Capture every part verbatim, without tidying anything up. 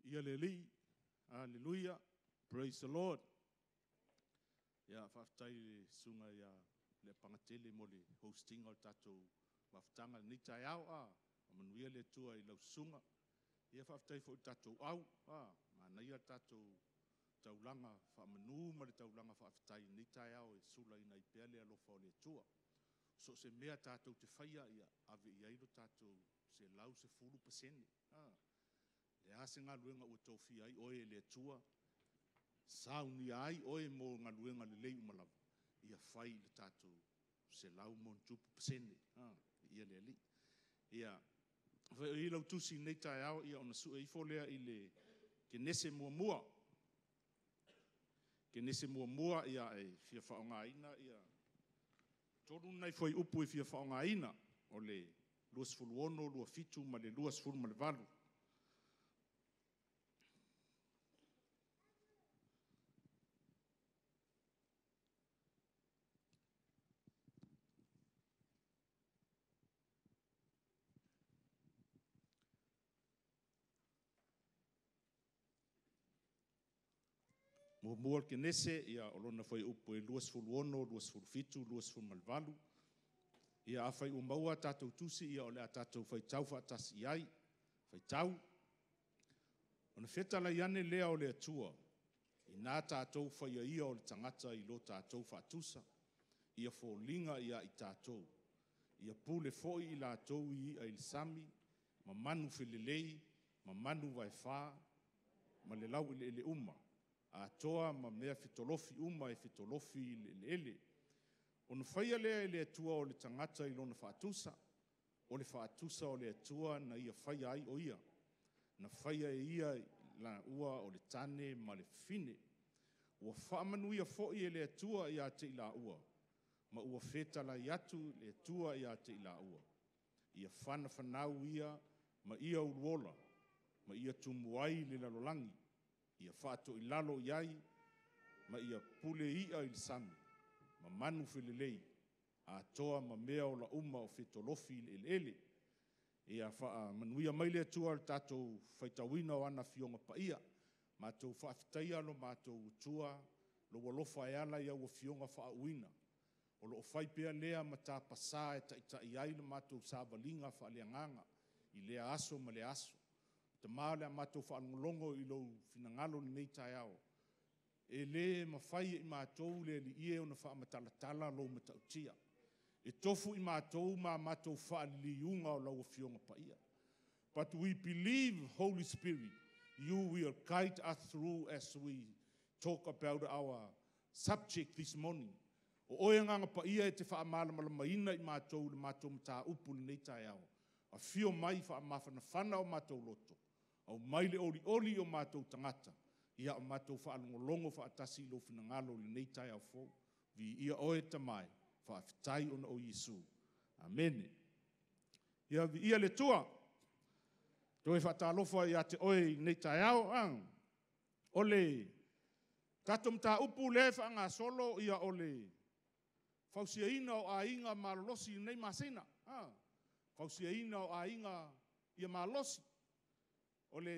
Ia le li, hallelujah, praise the Lord. Ia whaftai le sunga ia le pangatele mo le hosting o tatou maftanga ni tai au a, o manuia le tua i lau sunga. Ia whaftai fo tatou au, a, mana ia tatou taulanga whamanu ma le taulanga whaftai ni tai au e sula ina i pea le alofa o le tua. So se mea tatou te whaia ia, ave i airo tatou se lau se fulu pasene. Ah. Le ase ngā luenga ua tōwhi ai, oe le tua. Sauni ai, oe mō ngā luenga le lei umalawa. Ia whai le tātou se lau mō ntupu pasene. Ah, ia le ali. Ia, whai i lau tusi nei tai au, ia ona sua i fōlea i le ke nese mua mua. Ke nese mua mua, ia e fia whaonga ina, ia. Toru nei whai upu e fia whaonga ina, o le luas fulu ono, lua fitu, ma le luas fulu ma le valu. Mo mua ke nese, ia olona whai upo e luas fulu ono, luas fulu fitu, luas fulu malvalu. Ia a whai umaua tātou tusi, ia ole a tātou whai tau whaatas i ai, whai tau. Ona whetala iane lea o le atua, i nā tātou whai a ia o le tangata i lo tātou whaatusa, ia fōlinga ia i tātou. Ia pule foi i lātou i a il sami, ma manu whilelei, ma manu vai whā, ma le lau i le ele uma. A toa ma mea fitolofi uma e fitolofi le ele. Ona whaia lea e le atua o le tangata i lona whaatusa, o le whaatusa o le atua na ia whaia ai o ia. Na whaia e ia la ua o le tane ma le fine. Ua whaamanu ia foi e le atua i a te i la ua. Ma ua whetala i atu le atua i a te i la ua. Ia whana whanau ia ma ia uruola, ma ia tumuai le lalolangi. Ia whātou i lalo iai, ma ia pule ia i sami, ma manu whilelei, a toa ma mea o la uma o whetolofi le ele. Ia wha manuia maile atua le tātou whaitawina o ana fionga pa ia, mātou whaafitaia lo mātou tua, lo walofa e ala ia ua fionga whaauina. O lo whai pea lea ma tā pasā e taita i ai le mātou sāwalinga whaaleanganga, i lea aso ma le aso. Te maale a mātou whaangolongo i lau finangalo ni nei tai au. E le mawhai i mātou le li ie o na whaamatalatala lau matautia. E tofu i mātou ma mātou whaaliunga o lau fionga pa ia. But we believe, Holy Spirit, you will guide us through as we talk about our subject this morning. O oia nganga pa ia e te whaamalamalamaina i mātou le mātou mta upu ni nei tai au. A fio mai whaamawhana whana o mātou loto. Au maile oli oli o mātou tangata. Ia o mātou whaalongolongo whaatasi lo finangalo le nei tai au fo. Vi ia oe tamai, whaafitai ona o Yesu. Amen. Ia vi ia le tua. Toe whaatalofa ia te oe nei tai au. Ang. Ole. Tatum ta upu le whaanga solo ia ole. Fausia ina o a inga malolosi nei masena. Fausia ina o a inga ia malosi. Ole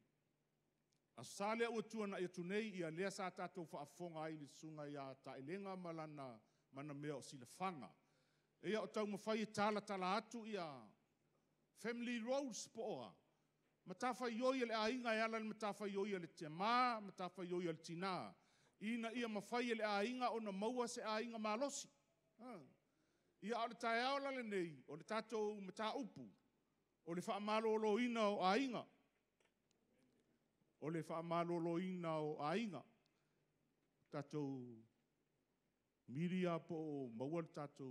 asale o tuana e tunei ia lea sa tatou whaafonga ai le sunga ia ta elenga malana mana mea o silafanga. Ia o tau mawhai e tala tala atu ia family roles po oa. Matawhai ioi le ainga e ala le matawhai ioi le te maa, matawhai ioi le tina. Ina ia mawhai le ainga o na maua se ainga malosi. Ia o le tae aola le nei, o le tatou mata upu, o le whaamalo lo ina o ainga. O le whaamalolo ina o ainga. Tatou miria po o maua le tatou.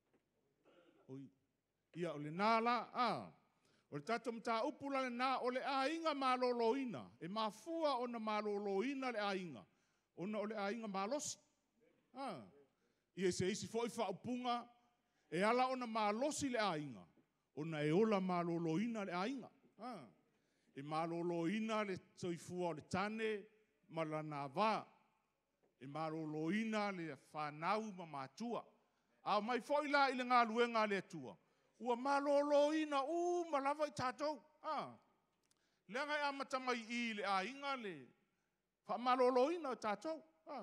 Oi. Ia o le nāla, a. O le tatou mta upula le nā, o le ainga malolo ina. E mafua o na malolo ina le ainga. O na o le ainga malosi. A. Ia se isi foi whaupunga, e ala o na malosi le ainga. O na e ola malolo ina le ainga. A. E malolo ina le toifua o le tane ma la nava. E malolo ina le whanau ma matua. A mai foi la ile ngā luenga le atua. Ua malolo ina u malawa i tātou. Lea ngai a matamai I le a inga le whaamaloloina o tātou.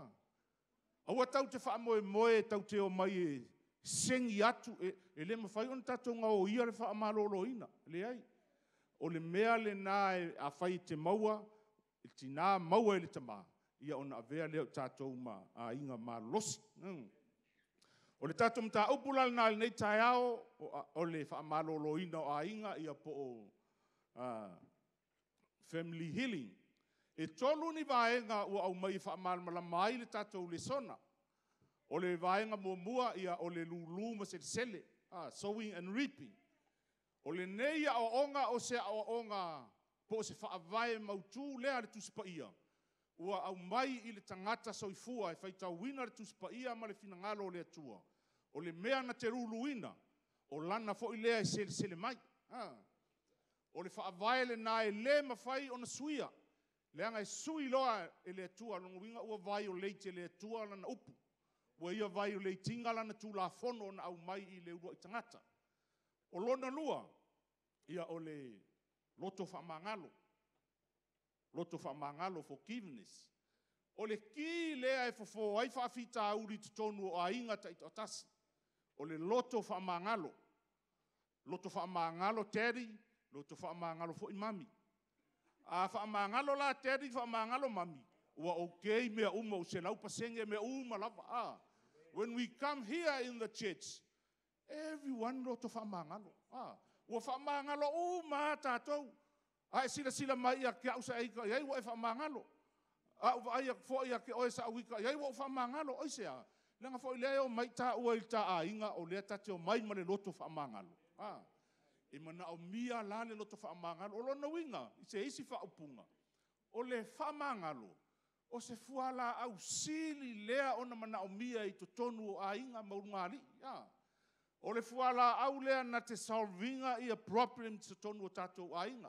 Aua tau te whaamoe moe tau te o mai e sengi atu e, e le mawhai on tātou ngā o ia le whaamaloloina. Le ai. O le mea le nā e a whai te maua, e tina maua e le tamā. Ia ona avea leo tātou ma a inga ma losi. Mm. O le tātou mta upulal nā le nei tai ao, o le whaamaloloina o a inga ia po o uh, family healing. E tolu ni vaenga ua au mai whaamalmala mai le tātou le sona. O le vaenga mua mua ia o le lulu ma se sele, ah, sowing and reaping. O le nei a o onga o se a o onga po se whaavae mautu lea le tusipa ia. Ua au mai I le tangata soifua e whaitau wina le tusipa ia ma le finangalo le atua. O le mea na te ruluina, o lana fo I lea I sele sele mai. Ah. O le whaavae le na e le mawhai o na suia. Leanga e sui loa e le atua, longa winga ua violate le atua lana upu. Ua ia violatinga lana tu la fono na au mai I le urua I tangata. O lona lua, ia o le loto whamangalo. Loto whamangalo, forgiveness. O le ki lea e fofo ai whaafita auri te tonu o a inga ta ito tasi. O le loto whamangalo. Loto whamangalo teri, loto whamangalo fo imami. A whaamangalo la teri whaamangalo mami. Ua okay mea uma o se lau pasenge mea uma lava. Ah. When we come here in the church, everyone roto whaamangalo. Ah. Ua whaamangalo uma tātou. Ai sila sila mai ia kia usa eika. Iai wa e whaamangalo. A uwa aia fo ia ke oe sa awika. Iai wa whaamangalo. Oisea. Lenga fo ileo mai tā ua il tā a inga o lea tate o mai male roto whaamangalo. Ah. E mana o mia la le loto whaamangalo. O lona winga, I se isi whaupunga. O le whaamangalo, o se fuala au sili lea ona mana o mia I to tonu o a inga maurungari. Ja. O le fuala au lea na te solvinga I a problem te tonu o tatou a inga.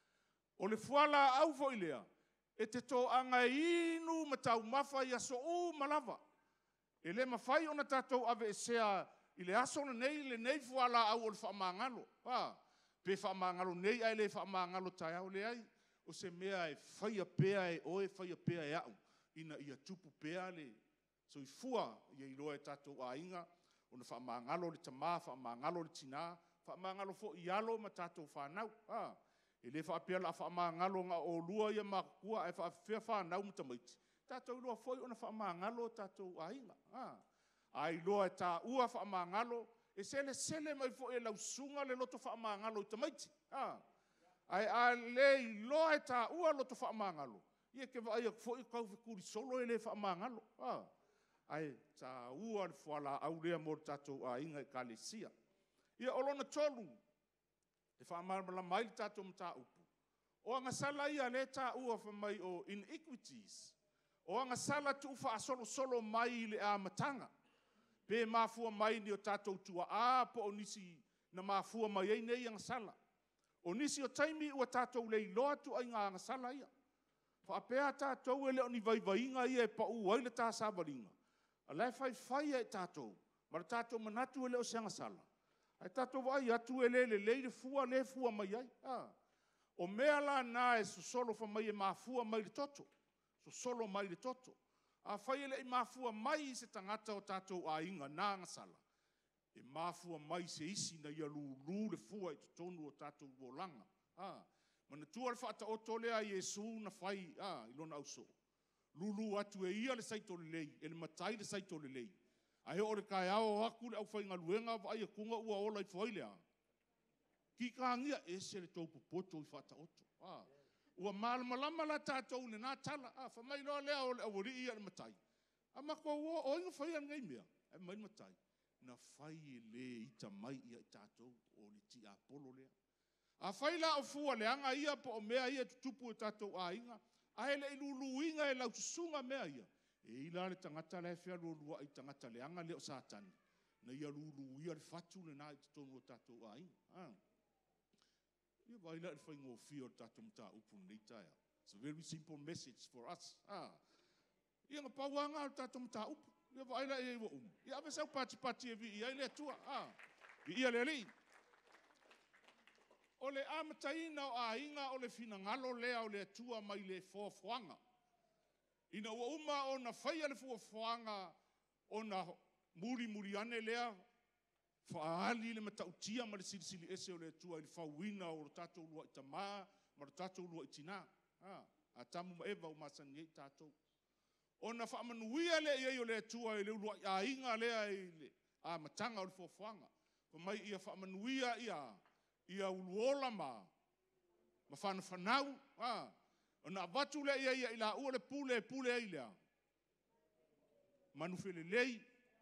O le fuala au fo I lea, e te tō anga inu matau mafa I aso o malava. E le mawhai ona tatou ave e sea I le aso na nei le nei fuala au o le whaamangalo. Ah, pe whaamangalo nei ai le whaamangalo tai au le ai. O se mea e whaia pea e oe whaia pea e au. Ina ia tupu pea le. So I fua ia I loa e tatou a inga. O na whaamangalo le tamā, whaamangalo le tina. Whaamangalo fo I alo ma tatou whanau. Ah, e le whaapea la whaamangalo nga o lua ia makua e whaafea whanau mtamaiti. Tatou lua foi o na whaamangalo tatou a inga. Ah. Ai loa e tā ua whaamangalo, e sele sele mai fo e lau sunga le loto whaamangalo I tamaiti. Ah. Ai a le loa e tā ua loto whaamangalo. Ia ke vai fo I kau kuri solo e le whaamangalo. Ah. Ai tā ua le whala au lea mor tātou a inga e kalesia. Ia olona tolu, e whaamangala mai tātou mta upu. O anga sala ia le tā ua whamai o inequities. O anga sala tu wha solo solo mai le a matanga. Pe mafua mai ni o tātou tua a po o nisi na mafua mai ei nei ang sala. O nisi o taimi ua tātou lei loa tu ai ngā ang sala ia. Wha apea tātou e leo ni vai vai inga ia e pa uai le tā sabaringa. A lai fai fai e tātou. Mara tātou manatu e leo se ang sala. Ai tātou vai atu e le le le le fua le fua mai ai. Ah. O mea la na e so solo fa mai e mafua mai le toto. So solo mai le toto. A whaiele I mafua mai se tangata o tātou a inga nā ngasala. E mafua mai se isi na ia lulu le fua I tonu o tātou volanga. Ah. Mana tua le whaata o tolea Yesu na whai ah, I lona auso. Lulu atu e ia le saito le lei, e le matai le saito le lei. A he ore kai ao haku le au whainga luenga wa ai kunga ua ola I whailea. Ki ka ngia e se le taupu poto I whaata oto. Ah. Ua malamalama la tātou le nā tala. Ah, whamai loa lea o le awari ia le matai. A mako ua o inga whai an ngai mea. E mai matai. Na whai e le I tamai ia I tātou o le ti a polo lea. A whai la o fua le anga ia po o mea ia tutupu e tātou a inga. A he le ilulu inga e lau tusunga mea ia. E ila le tangata le fea lua I tangata le anga leo sātani. Na ia lulu ia le fatu le nā I tonu o tātou a inga. Ah. Ia vai la whai ngō whio tātou mta upu nei taia. It's a very simple message for us. Ah. Ia ngā pauanga o tātou mta upu. Ia vai la e wa umu. Ia ave sau pati pati e vi ia le tua. Ah. Vi ia le li. o le amataina o ainga o le finangalo lea o le atua mai le foafoanga. Ina ua uma o na whaia le foafoanga o na muri muri ane lea whaali le matautia ma le silisili ese o le atua i le whauina o le tatou lua i tamā ma le tatou lua i tina. A tamu ma ewa o masani ei tatou. O na whaamanuia le iei o le atua i le lua i a inga lea i le a matanga o le foafoanga. Pa mai ia whaamanuia ia ia uluola ma ma whana whanau. O na watu le ia ia i la ua le pule pule ai lea. Manu whele lei.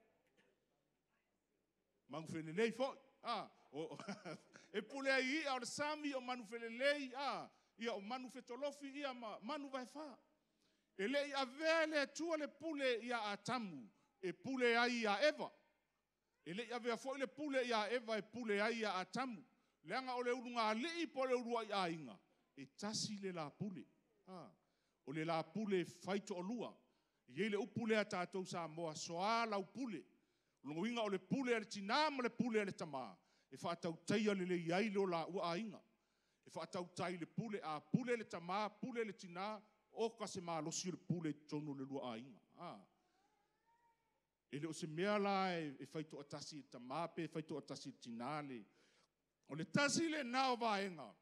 Manu whele lei fo. E pule ai ia o le sami o manu whele lei. Ia o manu whetolofi ia ma manu vai wha. E le ia vele tua le pule ia a tamu. E pule ai ia eva. E le ia vea fo le pule ia eva e pule ai ia a tamu. Leanga o le urunga lii po le urua i a inga. E tasi le la pule. O le la pule faito o lua. Ie le upule a tātou sa moa soa lau pule. Longoinga o le pule a le tina ma le pule a le tama. E whaatau taia le le iai leo la ua a inga. E whaatau tai le pule a pule le tama, pule le tina, o kase maa losi le pule tono le lua a inga. E le o se mea la e faito a tasi e tama pe, e faito a tasi e tina le. O le tasi le nao vaenga.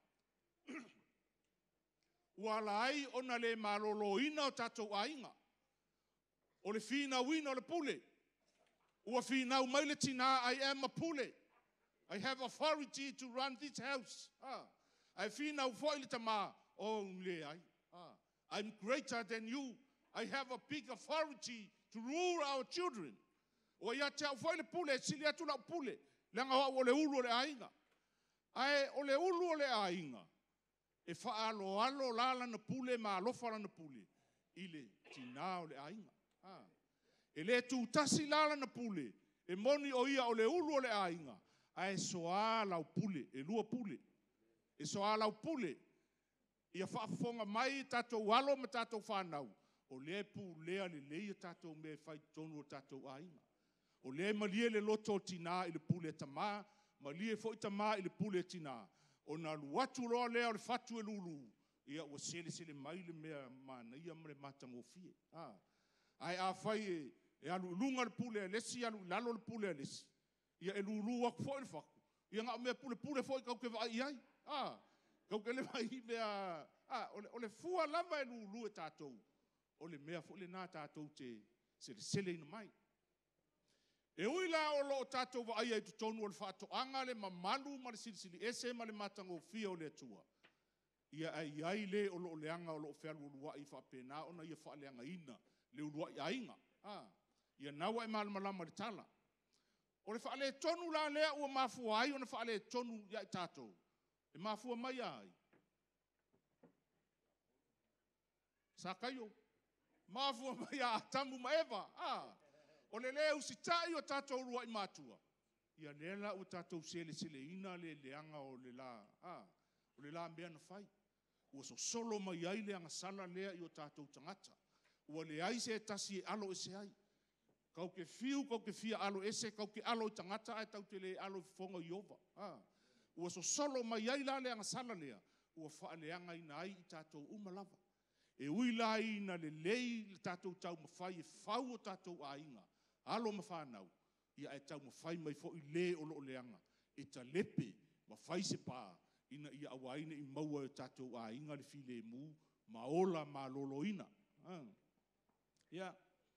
Ua lai ona le malolo ina o tatou a inga. O le fina wina o le pule. Ua fina umai le tina, I am a pule. I have authority to run this house. Ah. I fina ufoi le tama. Oh, le ai. Ah. I'm greater than you. I have a big authority to rule our children. O ia te ufoi le pule, sili atu la pule. Lenga o le ulu o le ainga. Ai, o le ulu o le ainga. E whaalo alo lala na pule ma alofa na pule. Ile tina o le ainga. Ah. E le tu tasi lala na pule. E moni o ia o le ulu o le ainga. Ai soa lau pule. E lua pule. E soa lau pule. Ia whaafonga mai tatou walo ma tatou whanau. O le pulea le leia tatou me whai tonu o tatou ainga. O le malie le loto tina i le pule tama. Malie fo i tama i le pule tina. O na luatu loa lea o le fatu e lulu. Ia ua sele sele mai le mea mana ia mre matango fie. Ai a whai e, e alu lunga le pule e lesi, alu lalo le pule e lesi. Ia e lulu wak fo i le faku. Ia ngā mea pule pule fo i kau ke vai iai. Kau ke le vai mea, o le fua lava e lulu e tātou. O le mea fo le nā tātou te sele sele ina mai. E ui la o lo tātou wa aia i tu tonu o le whaato anga le mamalu ma le silisili ese ma le matango fia o le atua. Ia ai ai le o lo leanga o lo whialu o lua i whapena o na ia wha leanga ina le ulua i ainga. Ia nawa e malamalama le tala. O le wha le tonu la lea ua mafua ai o na wha le tonu ia i tātou. E mafua mai ai. Sa kaio. Mafua mai a tamu maeva. Ah. O le lea usitai o tātou rua i mātua. Ia lela o tātou sele sele ina le leanga o le la. Ah, o le la mea na whai. Ua so solo mai ai leanga sala lea i o tātou tangata. Ua le ai se tasi e alo ese ai. Kau ke fiu, kau ke fia alo ese, kau ke alo i tangata ai tau te le alo i fonga i ova. Ah, ua so solo mai ai la leanga sala lea. Ua wha leanga ina ai i tātou umalava. E ui la ina le lei le tātou tau mawhai e whau o tātou a inga. Alo ma whanau, ia e tau mawhai mai fo i le o loo leanga. E ta lepe, mawhai se pā, ina ia awaina i maua e tātou a inga le file e mu, ma ola ma lolo ina. Ia,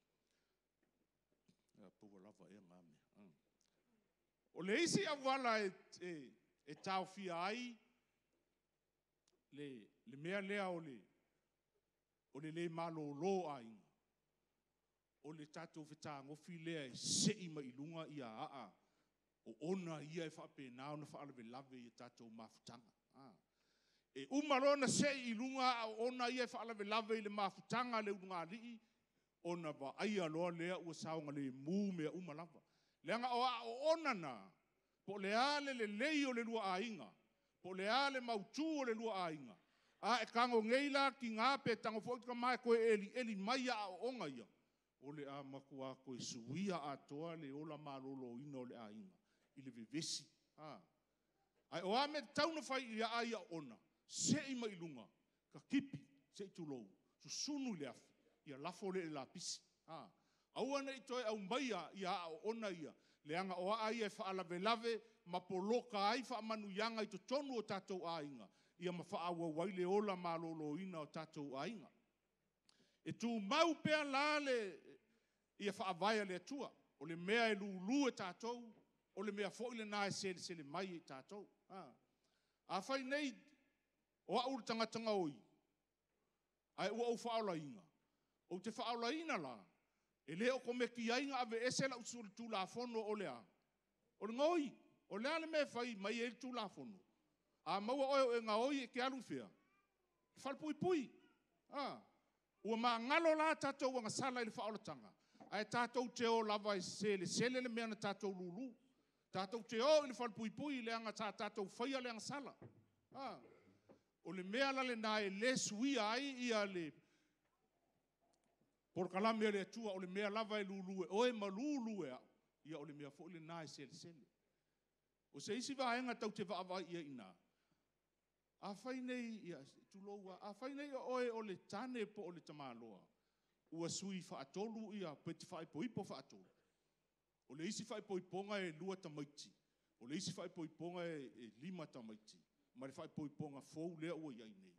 ia puwa lava e ngame. O le isi awala e, e, e tau fia ai, le, le mea lea o le, o le le malolo a inga. O le tātou whetā ngofi lea e sei ma ilunga i a a. O ona ia e whapena o na whaalewe lave i tātou mafutanga. E umarona sei ilunga o ona ia e whaalewe lave i le mafutanga le unga alii. Ona wa aia loa lea ua saonga le mū mea umalava. Leanga o a o ona na. Po le ale le lei o le lua a inga. Po le ale mautu o le lua a inga. A e kango ngeila ki ngā pe tango fōtika mai koe eli, eli mai a o onga ia. O le a makua koe suia a toa le ola malolo ina o le a inga. I le vivesi. Ai o ame tauna fai ia ai a ona. Se i mai lunga. Ka kipi. Se i tulou. Su sunu le afi. Ia lafo le la pisi. Ah. Aua nei toi au maia ia a ona ia. Leanga o ai e whaalave lave. Ma poloka ai wha manu yanga i to tonu o tatou ainga. Ia ma wha awa waile ola ma lolo ina o tatou ainga. E tu mau pea lale ia wha avaya le atua. O le mea e lulu e tatou. O le mea fo ile na e sele sele mai e tatou. Ah. A whai nei, o a uru tangatanga oi. Ai ua au whaola inga. O te whaola ina la, e leo ko me ki ainga ave esela usuri tu la fono o lea. O le ngoi, o lea le me whai mai e tu la fono. A maua oe e ngā oi e ke alu fea. Whal pui pui. Ah. Ua maa ngalo la tatou wanga sala i le whaola tanga. Ai tatou te o lava e sele, sele le mea na tatou lulu. Tatou te o ili whalpui pui le anga tā tatou whaia le anga sala. Ah. O le mea lale na e le suia ai ia le porkalame le atua o le mea lava e lulu e oe ma lulu e ia o le mea fo le na e sele sele. O se isi vaenga tau te vaavai ia ina. A whai nei ia tuloua, a whai nei oe o le tane po o le tamaloa. Ua sui whaatolu ia peti whai po ipo whaatolu. O le isi whaipoiponga e lua tamaiti. O le isi whaipoiponga e, e lima tamaiti. Ma le whaipoiponga fou lea ua iai nei.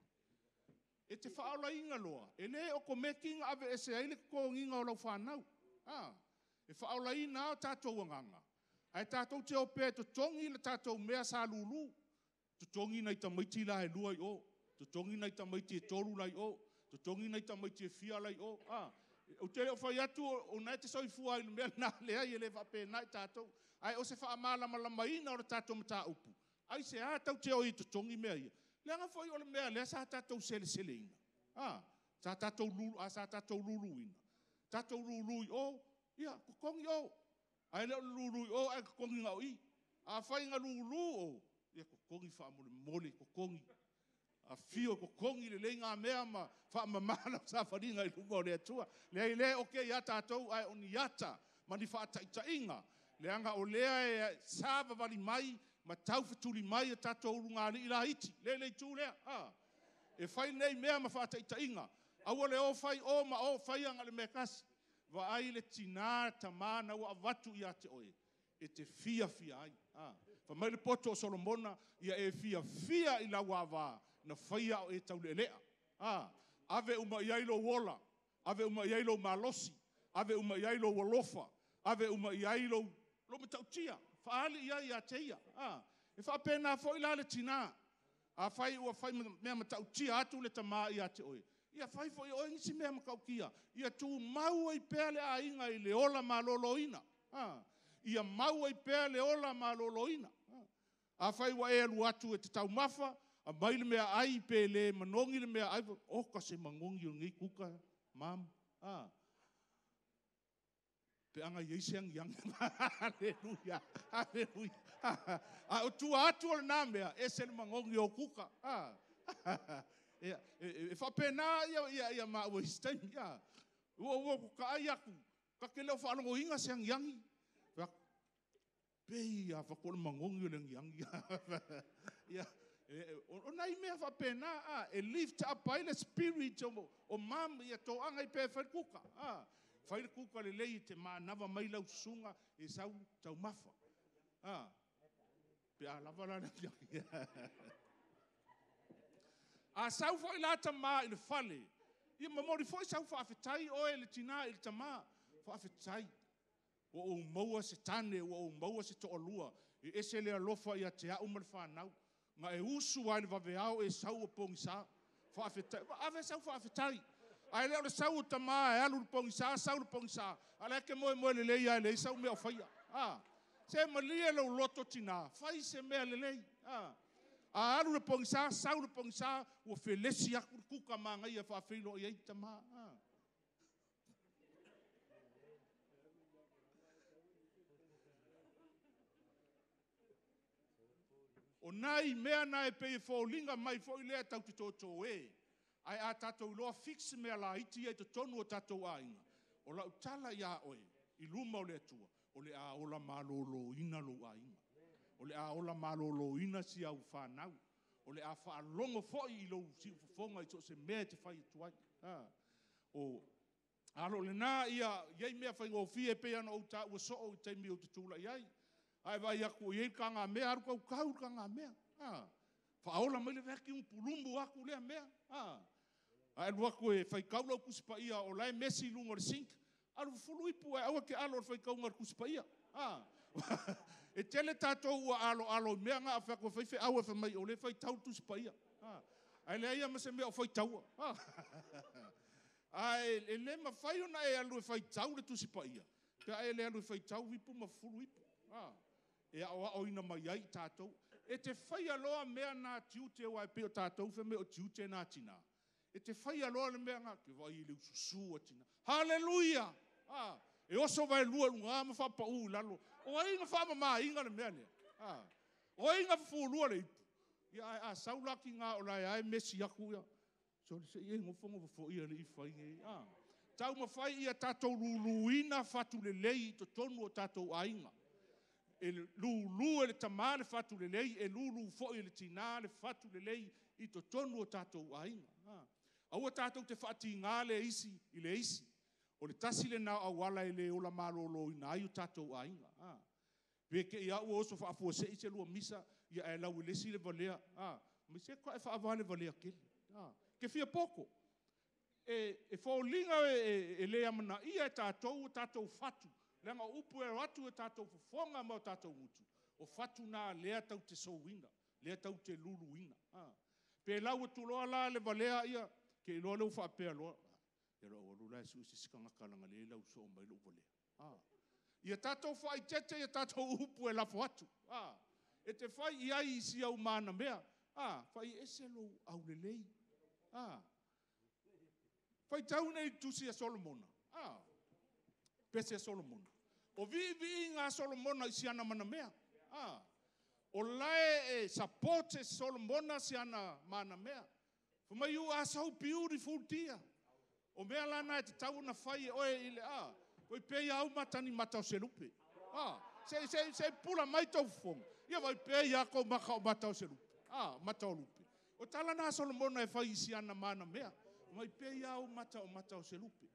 E te whaola inga loa. E le o ko mekinga ave e se aile ko nginga o lau whanau. Ah. E whaola ina o tātou anganga. Ai tātou te o pē to tongi le tātou mea sa lulu. To tongi nei tamaiti la e lua i o. To tongi nei tamaiti e toru lai o. To tongi nei tamaiti e fia lai o. Ah. O te o whai atu o nai te soifua i le mea nā lea i le whape nai tātou. Ai o se wha amala malama ina o le tātou mata upu. Ai se a tau te o i to tongi mea ia. Lea ngā whai o le mea lea sa tātou sele sele ina. Ah, sa tātou lulu, a sa tātou lulu ina. Tātou lulu i o, ia, kukongi o. Ai leo lulu i o, ai kukongi ngau i. A whai ngā lulu o, ia kukongi wha mole mole, kukongi. A fio ko kongi le lenga mea ma fa mamana sa faringa i lungo le atua. Le le oke ya tatou ai oni yata ma ni fa taita inga. Le anga o lea e sava vali mai ma tau fatuli mai e tatou lunga li ila iti. Le le tu lea. Ah. E fai nei mea ma fa taita inga. Awa le o fai o ma o fai anga le me kasi. Va ai le tina tamana wa avatu ia te oe. E te fia fia ai. Ah. Fa mai le poto o Solomona ia e fia fia i la wava. Na whaia o e tau le lea. Ah, ave uma iailo wola, ave uma iailo malosi, ave uma iailo wolofa, ave uma iailo loma tautia, whaali ia ia teia. Ah, e whapena fo ila le tina. A whai ua whai mea matautia atu le tama ia te oe. Ia whai fo i oe ngisi mea makaukia. Ia tu mau ai pea le a inga i le ola maloloina. Ah, ia mau ai pea le ola maloloina. Ah, a whai wa e alu atu e te tau mafa, a mai le mea ai pele, manongi le mea ai, o ka se mangongi o ngi kuka, mam, ah. Pe anga yeise ang yang, aleluia, aleluia. A o tua atu o le nā mea, e se le mangongi o kuka, ah. E whapena ia, ia, ia maa ua histaimi, ia. Ua ua kuka ai aku, ka ke leo whanongo inga se ang yangi. Pei, a whakole mangongi o le ang yangi, ia. O nai mea whapena, ah, e lift up by the spirit o, o mam ia tō anga i pē whaile kuka. Ah, whaile kuka le lei te mā nawa mai lau sunga e sau tau mafa. Ah, pe a lava la na a sau fo i lata mā i le whale. Ia mamori fo i sau whaafetai o e le tina i le tamā. Whaafetai. O o maua se tane, o o maua se to'olua. E ese le alofa ia te au male whanau. Nga e usu ai le vaveao e sau o pongisa. Whaafetai. Ave sau whaafetai. Ai leo le sau o tamā e alu le pongisa, sau le pongisa. Ala ke moe moe le lei ai le sau mea o whaia. Ah. Se malia lau loto tina. Whai se mea le lei. Ah. A alu le pongisa, sau le pongisa, ua whelesi aku kuka maa ngai a whaafeilo i ei tamā. Ah. O nai mea na e pei fōlinga mai fōi lea tau te tōtō e. Ai a tātou loa fix mea la iti e te tonu o tātou a inga. O lau tala ia oe, i luma o le atua, o le a ola malolo ina lo a inga. O le a ola malōlōina si au whanau. O le a whaalongo fo'i i lo si ufofonga i so se mea te whai tuai. O alo le nā ia, iei mea whai ngō fie pe ana o ta ua so o te mi o te tūla iai. Ai vai aku iei ka ngā mea, aru kau kau ka ngā mea. Whaola mai le veki un pulumbu aku lea mea. Ai alu aku e whai kaula o kusipa ia o lai mesi lunga le sink. Alu fulu ipu e awa ke alo o whai kaunga le kusipa ia. E tele tātou ua alo alo mea ngā a whako whaiwhi awa wha mai o le whai tau tusipa ia. Ai le aia mase mea o whai taua. Ai e le ma whai ona e alu e whai tau le tusipa ia. Pea e le alu e whai tau ipu ma fulu ipu. E awa oina mai ai tātou. E te whai aloa mea nā tiute wa e peo tātou wha mea o tiute nā tina. E te whai aloa le mea ngā ke vai i leu susu a tina. Hallelujah! E oso vai lua lunga ma whapa u lalo. O ai inga whama maa inga le mea lea. O ai inga whulua le ipu. Ia ai a saulaki ngā o lai ai mesi aku ia. So se ie ngofonga wafo ia le i whai nge. Tau ma whai ia tātou luluina whatu le lei to tonu o tātou ainga. E lulu e le tamale fatu le lei, e lulu fo e le tina le fatu le lei i to tonu o tātou ainga. Aua tātou te whati ngā le isi i le isi. O le tasi le nao awala e le ola malolo i nā i o tātou ainga. Peke ia ua oso whaafua se i se lua misa ia e lau i lesi le valea. Ma se kwa e whaava le valea kele. Ke fia poko. E whaulinga e le amana ia e tātou o tātou fatu. Lenga upu e ratu e tātou fufonga mau tātou mutu. O fatu nā lea tau te souina, lea tau te luluina. Pe lau e tuloa la le valea ia, ke iloa leu whaapea loa. E roa walu lai su isi sikanga kalanga le lau so o mai lu valea. Ia tātou whai tete, ia tātou upu e lafo atu. E te whai iai isi au mana mea. Whai ese lo au le lei. Whai tau nei tusi a Solomona. Pese a Solomona. O vi vi ngā Solomona isi ana mana mea. O lae e sapote Solomona si ana mana mea. Fuma you are so beautiful tia. O mea lana e te tau na whai oe ile a. Poi pei au matani matau se lupe. Se, se, se pula mai tau fonga. Ia vai pei a ko maka o matau se lupe. Matau lupe. O tala na Solomona e whai isi ana mana mea. Vai pei au matau matau se lupe.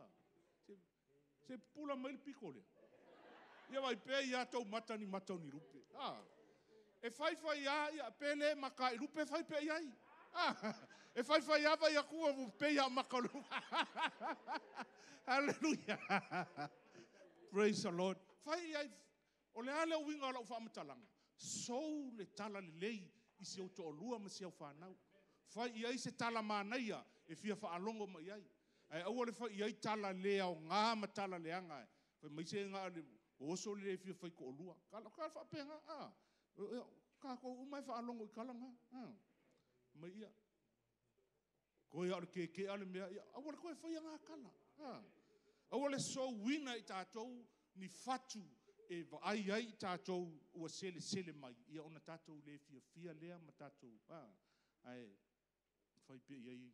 Se pula mai piko le. Ia vai pe ia tau mata ni matau ni rupe. E fai fai ia ia pele maka i rupe fai pe iai. E fai fai ia vai akua vu pe ia maka lu. Hallelujah. Praise the Lord. Fai iai o le ale o winga la whamatalanga. Sou le tala le lei i se o to lua ma se au whanau. Fai iai se tala manaia e fia whaalongo ma iai. Ai au le fai iai tala lea o ngā ma tala leanga e. Fai mai se ngā le oso le fia fai ko olua. Kala kala wha penga. Ka ko umai wha alongo i kalanga. Mai ia. Ko ia le ke ke ale mea ia. Au le koe whai ngā kala. Au le so wina i tātou ni fatu e vai ai i tātou ua sele sele mai. Ia ona tātou le fia fia lea ma tātou. Ai fai pe iai.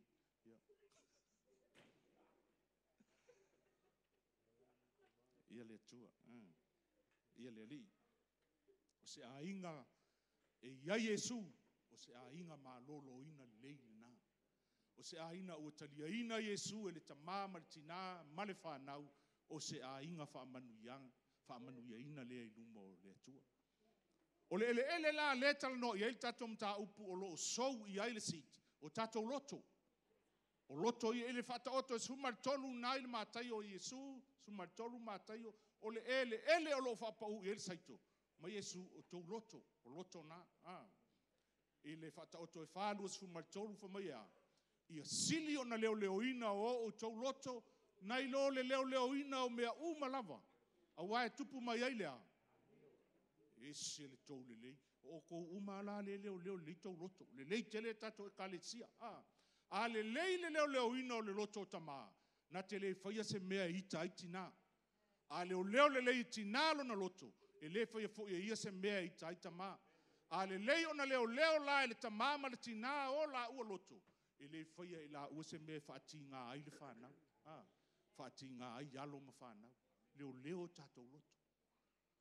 Ia le tua. Ia le li. O se a inga e iai Jesu. O se a inga ma lolo ina leile na. O se a ina ua talia ina Jesu e le tamama le tina ma le whanau. O se a inga whaamanu ianga. Whaamanu ia ina lea i luma o le tua. O le ele ele la le tala no i ele tatou mta upu o lo sou i aile siti. O tatou loto. O loto i ele whata oto e sumar tolu na ile mātai o Jesu. Sumar tolu mātai o o le ele ele o lo whapau i ele saito. Ma Jesu o tau loto. O loto na. I le whata oto e whālu o sumar tolu whamai a. Ia sili o na leo leo ina o o tau loto. Nai lo le leo leo ina o mea umalava. A wae tupu mai ai lea. Ese le tau le lei. O ko umala le leo leo le tau loto. Le lei tele tato e kalesia. A le lei le leo leo ina o le loto tama. Na te le whaia se mea ita iti na. A leo leo le lei tina lo na loto. E le whaia fo ia se mea ita ita ma. A le lei o na leo leo la e le tamama le tina o la ua loto. E le whaia i la ua se mea whaati ngā ai le whanau. Whaati ngā ai alo ma whanau. Leo leo tato loto.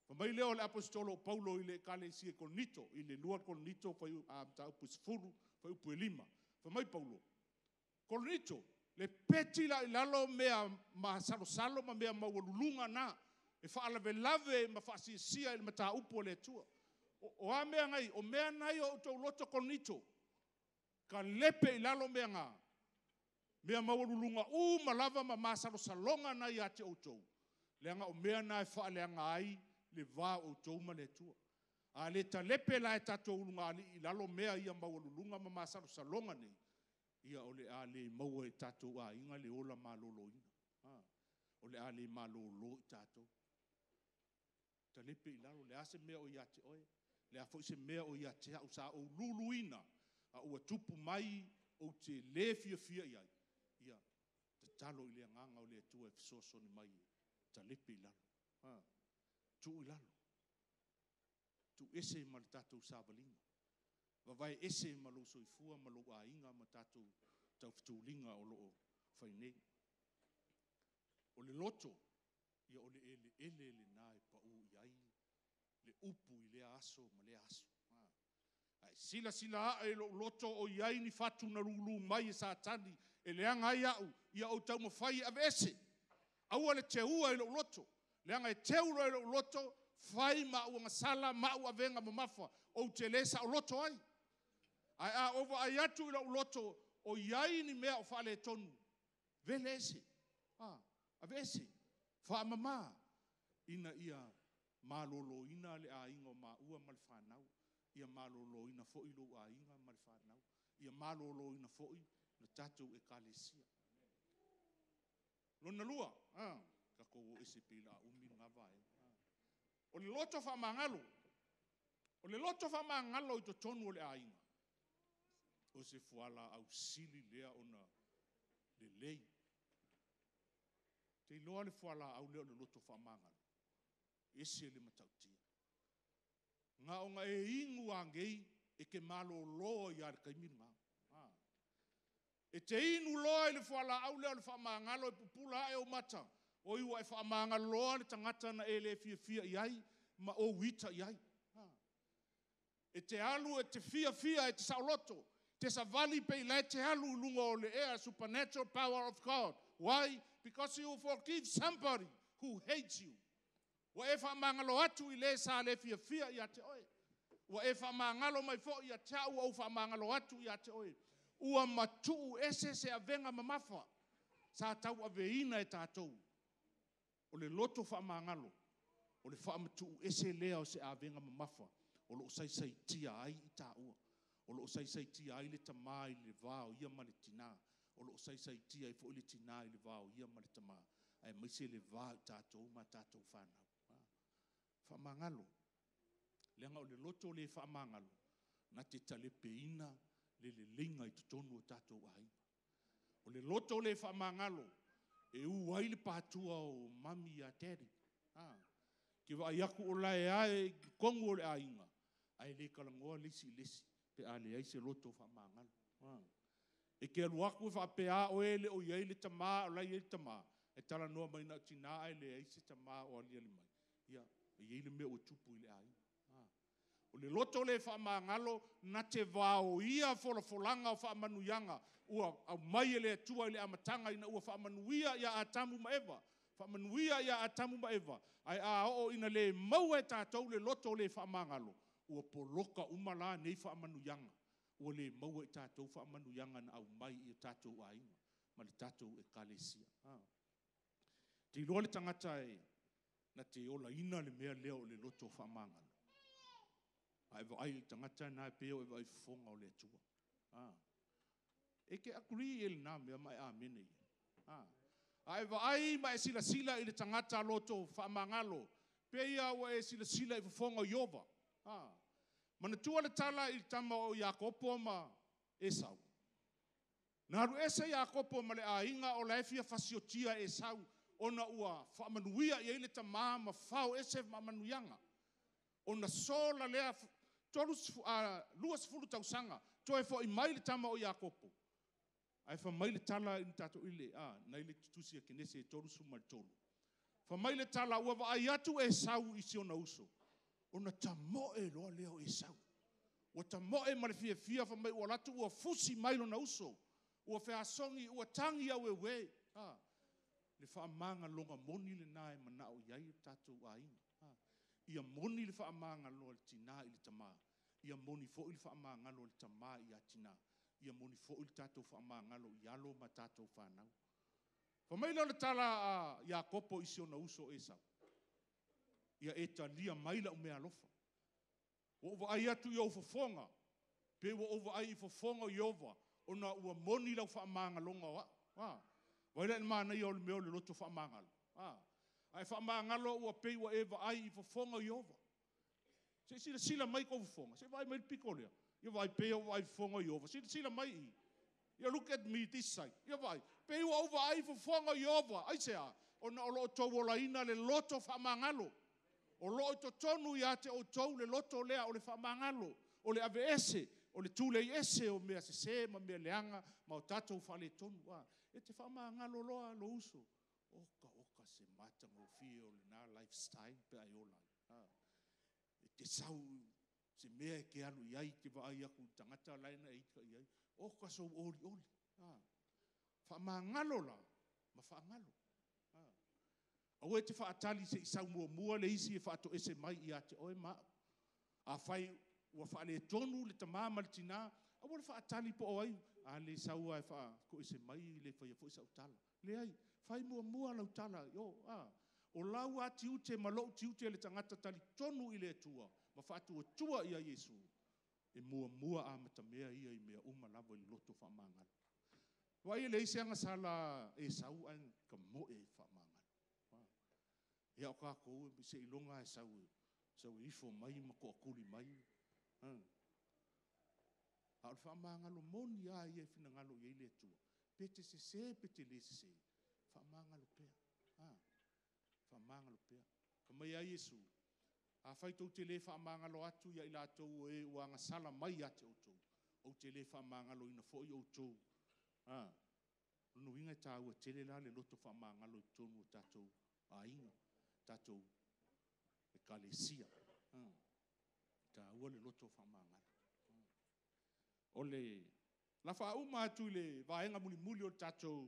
Fa mai leo le apostolo Paulo i le ekalesia Korinito, i le lua Korinito fa a ta upu sfuru, fa upu lima. Fa mai Paulo. Korinito, le peti la ilalo mea ma salo salo ma mea mawalulunga na, e fa alave lave ma fa sia il mata upu le tua. O, o a mea ngai, o mea nai o tau loto Korinito, ka lepe ilalo mea ngā. Mea mawalulunga u malava ma ma salo salonga na i ate o tau. Leanga o mea nai fa leanga ai, le va o tau ma le tua. A le ta lepe la e tato ulunga ali i lalo mea ia mawalulunga ma masaro salonga nei. Ia o le a le maua e tato a inga le ola malolo ina. O le a le malolo i tato. Ta lepe i lalo le ase mea o iate oe. Le a fo se mea o iate a usa o lulu ina. A ua tupu mai o te le fia fia iai. Ia, ta talo i le nganga o le tua e fisoso ni mai. Ta lepe i lalo. Tu i lalo. Tu ese ma le tatou savalinga. Wa vai ese ma lo soifua ma lo ainga ma tatou tau fitulinga o loo whainei. O le loto, ia o le ele ele le nae pa u iai, le upu i le aso ma le aso. Ai, sila sila a e lo loto o iai ni fatu na lulu mai e sa tani, e le anga ia au, ia o tau mawhai ave ese. Aua le te ua e lo loto, le anga e te ura e lo loto, fai ma ua ngasala ma ua venga ma mafa o te lesa o loto ai. Ai a ova ai atu ila o loto o iai ni mea o whale tonu. Vele ese. Ah, a vese. Wha mama. Ina ia malolo ina le a ingo ma ua mal whanau. Ia malolo ina fo ilo a inga mal whanau. Ia malolo ina fo i na tatou e kalesia. Lona lua. Ah, kako ese pila umi ngavae. O le loto fa mangalo. O le loto fa mangalo i to tonu o le ainga. O se fuala au sili lea ona le lei. Te iloa le fuala au lea le loto fa mangalo. Ese le matautia. Nga o nga e ingu angei e ke malo loa i ar kaimiri nga. E te inu loa i le fuala au lea le fa mangalo e pupula e o mata. O iwa e wha maanga loa le tangata na e le fia fia iai, ma o wita iai. E te alu e te fia fia e te sauloto, te sa vali pe ilai te alu lunga o le ea, supernatural power of God. Why? Because you forgive somebody who hates you. Wa e wha maanga lo atu i le sa le fia fia i ate oe. Wa e wha maanga lo mai fo i ate au au wha maanga lo atu i ate oe. Ua matu ese se avenga mamafa, sa tau aveina e tātou. O le loto wha maangalo, o le wha matu ese lea o se avenga mamafa, o lo sai sai tia ai i tā ua, o lo sai sai tia ai le tamā i le vāo ia ma le tina, o lo sai sai tia i fo le tina i le vāo ia ma le tamā, ai maise le vāo i tātou ma tātou whanau. Wha maangalo, leanga o le loto le wha maangalo, na te tale peina le le linga i tutonu o tātou ai. O le loto le wha maangalo, e u ai le pātua o mami a teri. Ah. Ke wa iaku o lae ae kongo o le ainga. Ai le kalangoa lisi lisi. Pe a le aise loto wha maangalo. Ah. E ke aluaku wha pea o ele o iei le tamā o lai ele tamā. E tala noa mai na tina ai le aise tamā o alia le mai. Ia, e iei le mea o tupu i le ainga. Ah. O le loto le wha maangalo na te vāo ia fola folanga o wha manuyanga. Ua au mai ele tua ele amatanga ina ua whaamanuia ia atamu maeva. Whaamanuia ia atamu maeva. Ai a o ina le maua e tātou le loto le whaamangalo. Ua poloka umala nei whaamanuyanga. Ua le maua e tātou whaamanuyanga na au mai i tātou a inga. Ma le tātou e kalesia. Te iloa le tangata e na te ola ina le mea leo le loto whaamangalo. Ai wa ai tangata na e peo e wa i fonga o le tua. Ah. E ke agree ele nā mea mai a mene i. Ai wa ai ma e sila sila i le tangata loto whaamangalo. Pe ia wa e sila sila i whafonga Iova. Mana tua le tala i tama o Iakopo ma Esau. Naru ese Iakopo ma le a inga o la efia fasiotia Esau. Ona ua whaamanuia i eile tamā ma whao ese whaamanuyanga. Ona sola lea luas furu tausanga. Toe fo i mai le tama o Iakopo. Ai fa mai le tala in tato ile a na ile tutusi a kenese e toru suma tolu. Whamai le tala ua wa ai atu e sau i si ona uso. Ona ta moe loa leo e sau. Ua ta moe ma le fia fia whamai ua latu ua fusi mailo na uso. Ua whea songi ua tangi au e we. Le whaamanga longa moni le nae manao iai tatou aina. Ia moni le whaamanga loa le tina i le tamaa. Ia moni fo i le whaamanga loa le tamaa i a tina. Ia moni fo i le tatou whaamanga loa i alo ma tatou whanau. Whamaila le tala a Iakopo isi ona uso e sau. Ia e talia maila umea alofa. Wa uwa ai atu i au fofonga. Pe wa uwa ai i fofonga i ova. Ona ua moni lau whaamanga longa wa. Wa. Waila e maana i au le meo le loto whaamanga lo. Wa. Ai whaamanga lo ua pei wa eva ai i fofonga i ova. Se sila sila mai ko fofonga. Se vai mai piko lea. Ia vai pei o vai fofonga i ova. Sila sila mai i. Ia look at me this side. Ia vai. Pei wa uwa ai fofonga i ova. Ai sea. Ona o loo tau wola ina le loto whaamangalo. O loo to tonu i ate o tau le loto lea o le whaamangalo. O le ave ese. O le tūle i ese o mea se se ma mea leanga. Ma o tatou whale tonu. Wa. E te whaamangalo loa lo uso. Oka oka se mata mo fie o le na lifestyle pe ai ola. E te sau se mea ke alu iai te wa ai aku tangata laina e ika iai. Oka so ori ori. Whaamangalo la. Ma whaangalo. Au e te whaatali se isau mua mua le isi e whaato ese mai i ate oe maa. A whai ua whaale tonu le tamama le tina. Au le whaatali po oai. A le sau ai wha ko ese mai le whai a fo isa utala. Le ai, whai mua mua la utala. Yo, ah. O lau a tiute ma lo tiute le tangata tali tonu i le tua. Ma whaatu o tua ia Yesu. E mua mua a matamea ia i mea uma lavo i loto whaamangalo. Wai le isi anga sala e sau an ka moe whaamangalo. E au kako e se ilonga e sau sau ifo mai ma ko akuli mai. A le whaamangalo moni a ia fina ngalo i le tua. Pete se se pete le se se. Whaamangalo pea. Whaamangalo pea. Ka mai a Yesu. A whaitou te le whaamangalo atu ia i lātou e uanga sala mai ate o tou. O te le whaamangalo ina fo i o tou. No inga tā ua tele la le loto whaamangalo i tonu o tātou a inga. Tātou e kalesia. Tā ua le loto whaamangalo. O le la wha uma atu le vaenga muli muli o tātou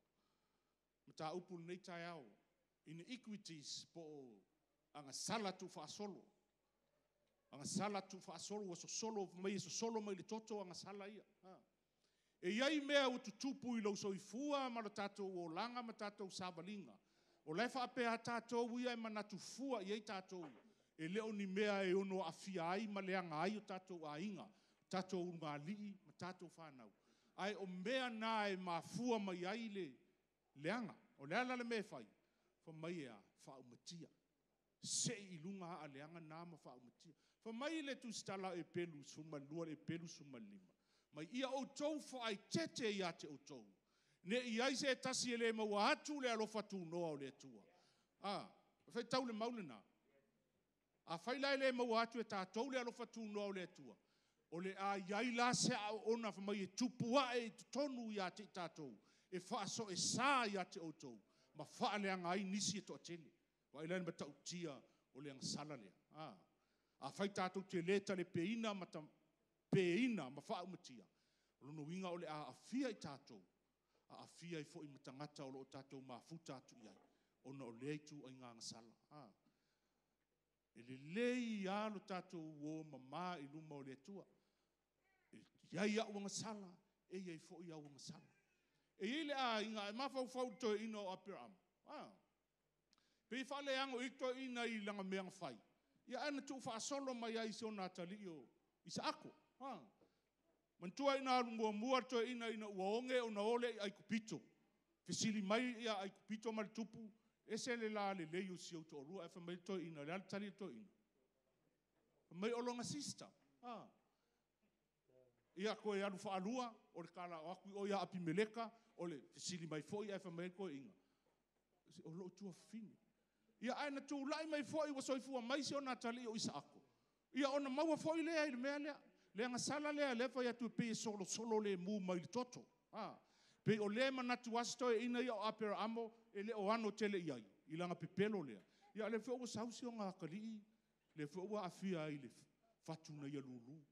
ma tā upu nei tai au. Ina equities po anga sala tu whaasolo. Anga sala tu whaasolo wa so solo mai so solo mai le toto anga sala ia. E iai mea o tutupu i lau so i fua ma lo tātou o langa ma tātou sāwalinga. O lefa apea tātou ia e manatu fua iai tātou. E leo ni mea e ono afia ai ma leanga ai o tātou a inga. Tātou ngā lii ma tātou whanau. Ai o mea nā e mafua mai ai le leanga. O leala le mea whai. Fa mai ea whaumatia. Se i lunga a leanga nā ma whaumatia. Fa mai le tu stala e pelu suma lua e pelu suma lima. Mai ia o tou fo ai tete i ate o tou. Ne i aise e tasi e le maua atu le alofa tu noa o le atua. Ah, whai tau le maulena. A whai lai le maua atu e tātou le alofa tu noa o le atua. O le a iai la se a ona fa mai e tupua e tonu i ate i tātou. E whaaso e sā i ate o tou. Ma wha leanga ai nisi e to atele. Wa ilan ma tau tia o leanga sala lea. Ah. A whai tātou te leta le peina ma ta peina ma wha umatia. O lono winga o le a afia i tātou. A afia i fo i matangata o lo tātou ma futa atu iai. O na o leitu o inga sala. Ah. E le lei alo tātou o mama i luma o le tua. E iai au anga sala. E iai fo i au anga sala. E ile a inga e mafau fau to ina o apiram. Ah. Pe i whale ango i to ina i langa meanga whai. Ia ana tu wha solo mai ai se o nā tali o isa ako. Ah. Mantua ina alu mua mua to ina ina uaonge o na ole ai kupito. Fisili mai ia ai kupito mal tupu. Ese le la le leo si o to rua e fa mai to ina le tali to ina. Mai o longa sista. Ah. Ia ko e alu wha alua o le kala o aku o ia api meleka o le fisili mai foi e fa mai ko ina. O lo tua fini. Ia aina tu lai mai foi wa soifua mai se o na tali o isa ako. Ia ona maua foi lea i le mea lea. Le anga sala lea lefa ia tu pe solo solo le mu mai le toto. Ah. Pe o le manatu asto e ina ia o apera amo e le o ano tele iai. i langa pepelo lea. Ia le fo sausi o ngā kali, le fo ua afia i le fatu na ia lulu.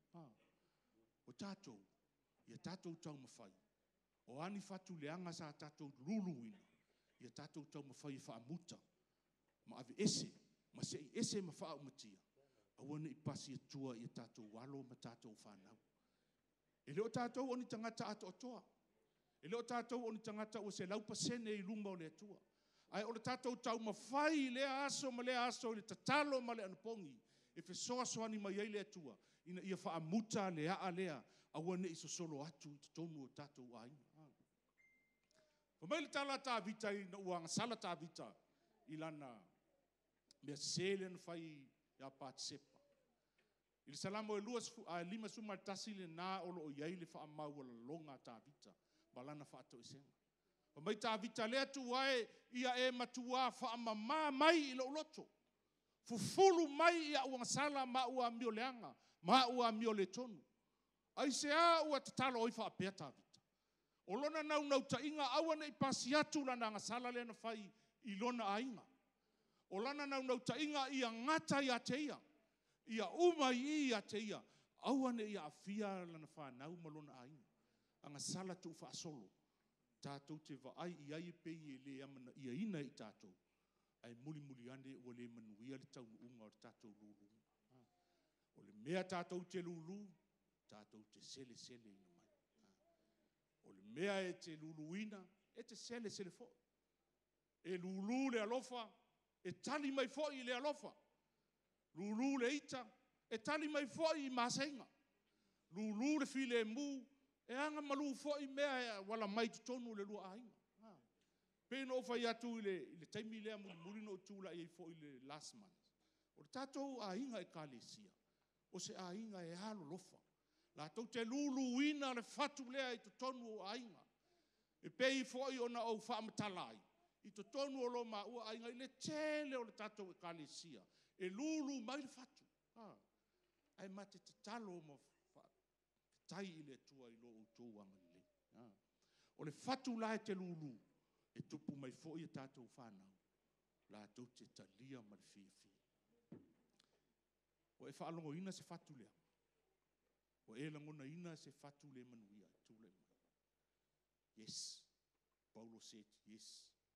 O tātou, ia tātou tau mawhai. O ani fatu leanga sa tātou lulu ina. Ia tātou tau mawhai i whaamuta. Ma ave ese, ma se i ese ma wha umatia. Awana i pasi atua i tātou walo ma tātou whanau. E leo tātou oni tangata ato atoa. E leo tātou oni tangata o se laupa sene i lumba o le atua. Ai o le tātou tau mawhai i lea aso ma lea aso i le tatalo ma le anapongi. E fe soa soani mai ei le atua. Ina ia whaamuta lea a lea. Awana i so solo atu i tonu o tātou aina. Pamai le tala tā vita i na uanga sala tā vita i lana mea sele na whai ia Pātsepa. I le salamo e luas a lima suma tasi le nā olo o iai le wha mau ala longa tā vita. Balana wha ato isenga. Pamai tā vita lea tu wae ia e matua wha mamā mai i lo loto. Fufulu mai ia uanga sala ma ua mio leanga. Ma ua mio le tonu. Ai se a ua tatalo oi wha apea tā vita. O lona nau nau ta inga awana i pasi atu lana nga sala lena whai i lona a inga. O lana nau nau ta inga ia ngata i a te ia. Ia uma i a te ia. Awana ia afia lana whanau ma lona a inga. Anga sala tu wha solo. Tātou te vaai i ai pei e le amana ia ina i tātou. Ai muli muli ane o le manuia le tau unga o tātou lulu. O le mea tātou te lulu, tātou te sele sele ina mai. O le mea e te luluina, e te sele sele fo. E lulu le alofa, e tali mai fo i le alofa. Lulu le ita, e tali mai fo i masenga. Lulu le file mu, e anga malu fo i mea wala mai tutonu le lua ainga. Peno fa ia tu le le taimi le mu mulino tula i fo i le last month. O tatou ainga e kalesia. O se ainga e halo lofa. La tau te lulu ina le fatu lea i to tonu o ainga. E pei fo i ona au whaamatalai. I to tonu o lo ma ua ainga i le tele o le tatou e kalesia. E lulu mai le fatu. Ai mate te talo mo tai i le tua i lo o tō angale. O le fatu la e te lulu. E tupu mai fo i tātou whanau. La tau te talia ma le fia fia. O e whaalongo ina se fatu lea. O e langona ina se fatu le manuia. Tule mai. Yes. Paulo said yes.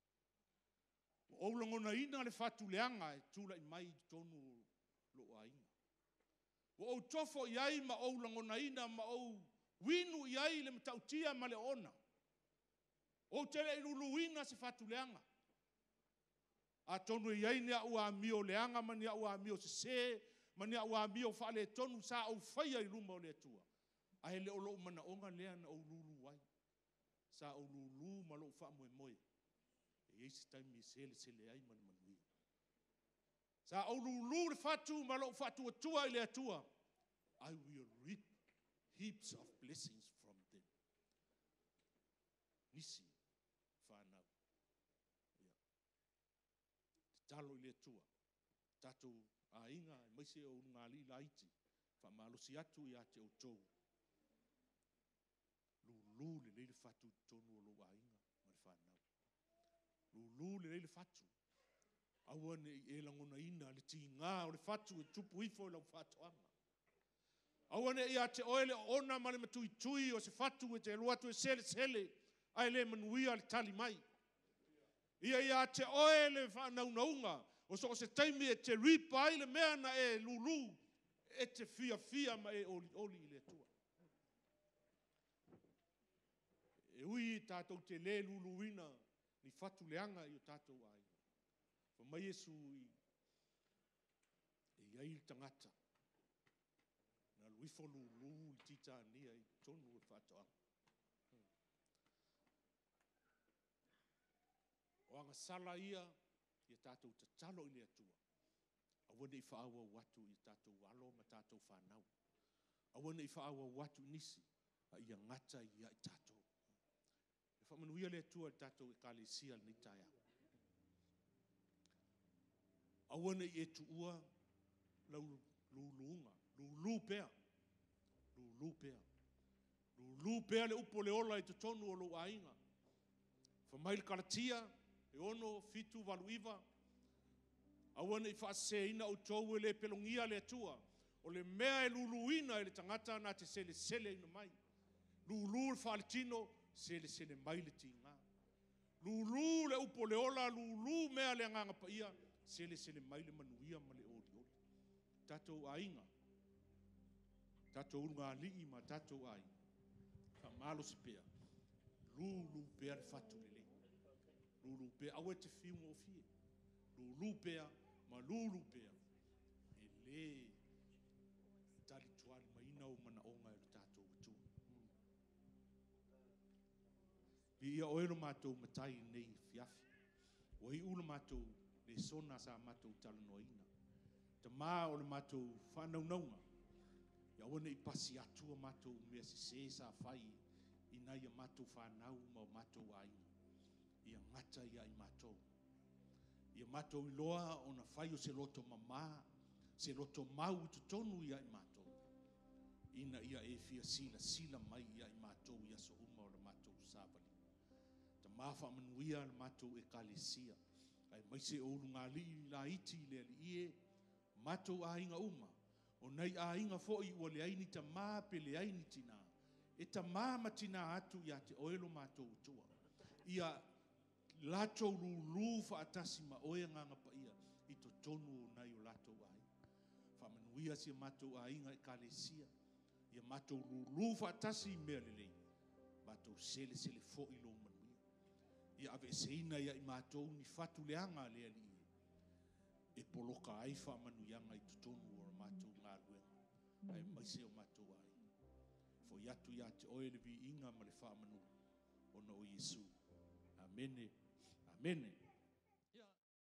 O au langona ina le fatu leanga e tula i mai tonu lo ainga. O au tofo i ai ma au langona ina ma au winu i ai le matautia ma le ona. O tele iluluina se fatu leanga. A tonu i ai nea ua mio leanga ma nea ua mio se se, ma nea ua mio whaale tonu sa au whaia i luma o le tua. A he leo loo mana onga lea na au lulu wai. Sa au lulu ma loo wha moe moe. E eisi taimi e sele sele ai mani manui. Sa au lulu le fatu ma loo fatu atua i le atua. I will reap heaps of blessings from them. Nisi. Whanau. Ia. Te talo i le tua. Tatou a inga, maise o ngā li laiti. Whamalosi atu i a te o tau. Lulu le leile fatu tonu o lo a inga. Ma le whanau. Lulu le leile fatu. Awane i e langona ina le ti ngā o le fatu e tupu ifo i lau fatu anga. Awane i a te oele ona ma le matui tui o se fatu e te luatu e sele sele. Ai le manuia le tali mai. Ia ia te oe le whanaunaunga. O so se taimi e te ripa ai le mea na e lulu. E te fia fia ma e oli oli i le tua. E ui tātou te le luluina ni fatu leanga i o tātou ai. Pa mai Yesu i e iai tangata. Na luifo lulu i tita nia i tonu e whatoanga. O anga sala ia, ia tātou te talo i le atua. Awane i whaawa watu i tātou walo ma tātou whanau. Awane i whaawa watu nisi, a ia ngata ia i tātou. E whamanuia le atua i tātou i kalesia ni taia. Awane i e tuua, lau luluunga, lulu pea. Lulu pea. Lulu pea le upo le ola i te tonu o lo ainga. Whamail karatia, e ono fitu waluiva, Aua nei whaaseina o tau e le pelongia le atua. O le mea e luluina e le tangata na te sele sele ina mai. Lulu le whaalitino, sele sele mai le tinga. Lulu le upo le ola, lulu mea le anganga pa ia, sele sele mai le manuia ma le oli oli. Tatou ainga. Tatou unga lii ma tatou ai. Ka malo se pea. Lulu pea le fatu le le. Lulu pea, awe te fiunga o fie. Lulu pea, ma lulu pea. E le tali tuali ma ina o mana onga e le tatou watu. Bi ia oelo matou matai nei fiafi. O hi ula matou le sona sa matou talanoa ina. Ta maa o le matou whanaunaunga. Ia wane i pasi atua matou mea se se sa fai ina ia matou whanau ma matou aina. Ia ngata ia i matou. Ia matou iloa o na fai o se loto mama, se loto mau tutonu ia i matou. Ina ia e fia sila, sila mai ia i matou ia so uma o le matou sabali. Ta mafa manuia le matou e kalesia. Ai maise o lunga li la iti le li ie, matou a inga uma. O nei a inga foi ua le aini ta maa pe le aini tina. E ta maa matina atu ia te oelo matou tua. Ia lato lulu fa atasi ma oe nganga pa ia. I to tonu o nai o lato ai. Fa manuia si matou a inga e kalesia. Ia matou lulu fa atasi mea lelei. Matou sele sele fo ilo manuia. Ia ave seina ia i matou ni fatu leanga lea li. E poloka ai fa manuianga i tutonu o matou ngā luenga. Ai maise o matou ai. Fo yatu ia te oe le vi inga ma le wha manu o na o Yesu. Amene. Amene.